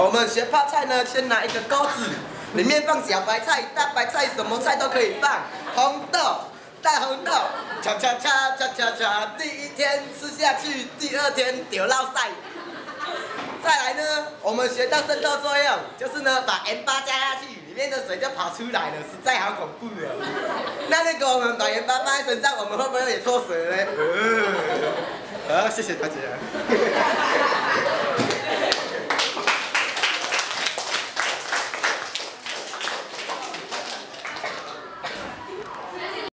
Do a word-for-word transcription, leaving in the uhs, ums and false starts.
我们学泡菜呢，先拿一个钩子，里面放小白菜、大白菜，什么菜都可以放。红豆、大红豆，恰恰恰恰恰恰，第一天吃下去，第二天丢落晒。再来呢，我们学到渗透作用，就是呢把盐巴加下去，里面的水就跑出来了，实在好恐怖啊！那那个我们把盐巴放在身上，我们会不会也脱水呢？呃，好，谢谢大家。